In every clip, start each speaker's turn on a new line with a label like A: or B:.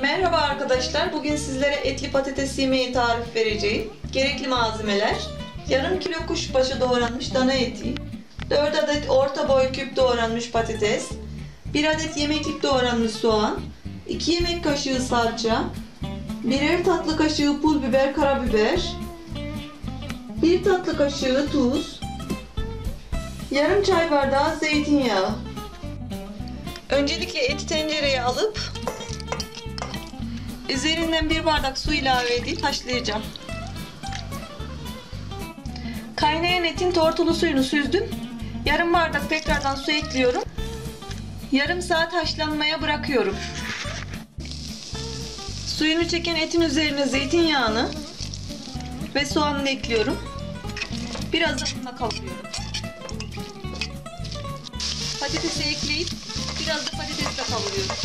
A: Merhaba arkadaşlar. Bugün sizlere etli patates yemeği tarif vereceğim. Gerekli malzemeler: yarım kilo kuşbaşı doğranmış dana eti, 4 adet orta boy küp doğranmış patates, 1 adet yemeklik doğranmış soğan, 2 yemek kaşığı salça, 1'er tatlı kaşığı pul biber, karabiber, 1 tatlı kaşığı tuz, yarım çay bardağı zeytinyağı. Öncelikle eti tencereye alıp üzerinden 1 bardak su ilave edip haşlayacağım. Kaynayan etin tortulu suyunu süzdüm. Yarım bardak tekrardan su ekliyorum. Yarım saat haşlanmaya bırakıyorum. Suyunu çeken etin üzerine zeytinyağını ve soğanını ekliyorum. Biraz da bununla kavuruyorum. Patatesi ekleyip biraz da patatesle kavuruyorum.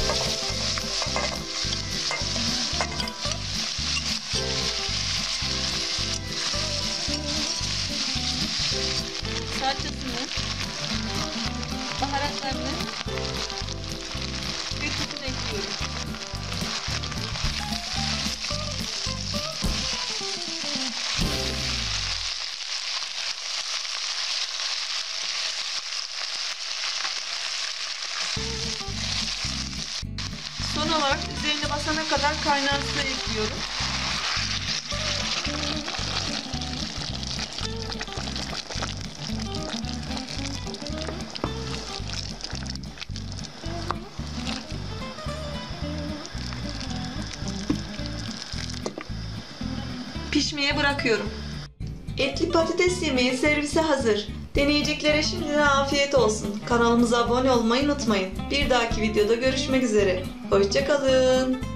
A: Salçasını, baharatlarını ve tuzunu ekliyorum. Son olarak üzerine basana kadar kaynar su ekliyorum. Pişmeye bırakıyorum. Etli patates yemeği servise hazır. Deneyeceklere şimdiden afiyet olsun. Kanalımıza abone olmayı unutmayın. Bir dahaki videoda görüşmek üzere. Hoşça kalın.